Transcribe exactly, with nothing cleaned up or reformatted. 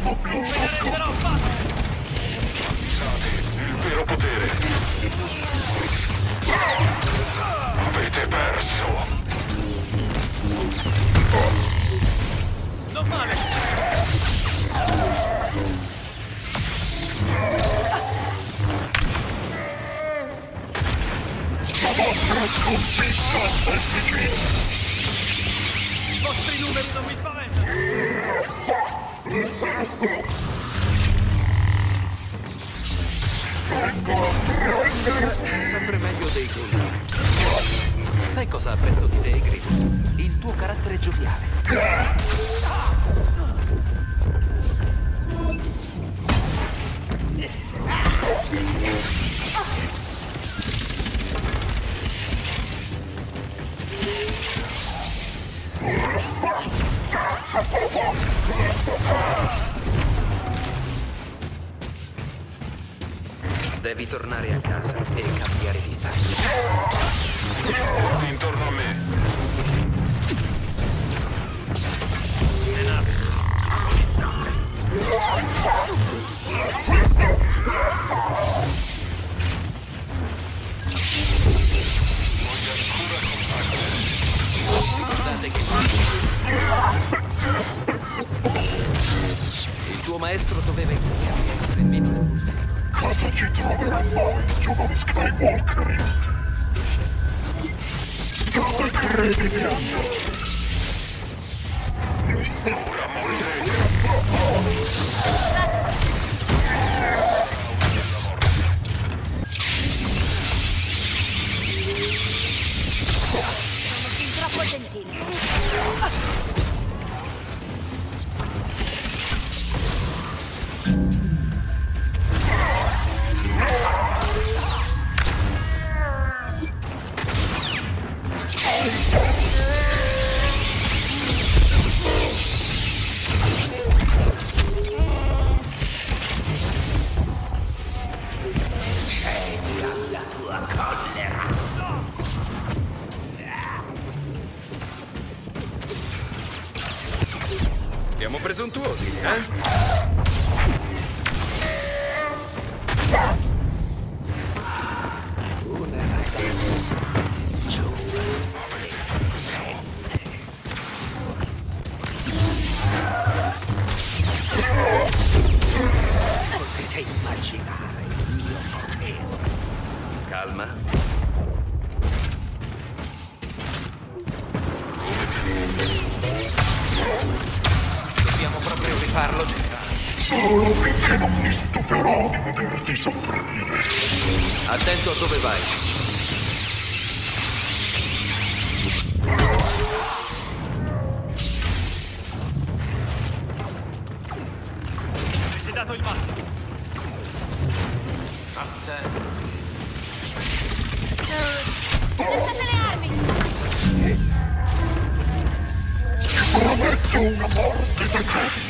renderò fatto! Il vero potere. Avete perso. Non male! La vostra sconfitta è vicina. I vostri numeri non mi spaventano! Vengo a prenderti. Sempre meglio dei grilli. Sai cosa apprezzo di te, Grillo? Il tuo carattere gioviale. Devi tornare a casa e cambiare vita. Porti intorno a me. Voglio ancora combattere. Ricordate che il tuo maestro doveva insegnarti a essere meno impulsivo. Cosa ci troverai mai, giovane Skywalker? Dove credi di andare? Ora morirete. Sono fin troppo gentile. Siamo presuntuosi, eh? Una ragazza giovane. Potete immaginare il mio potere. Calma. Dobbiamo proprio rifarlo, generale. Solo finché non mi stuferò di vederti soffrire. Attento a dove vai. Avete dato il massimo! Attento. Alzate le armi! Prometto una morte decente.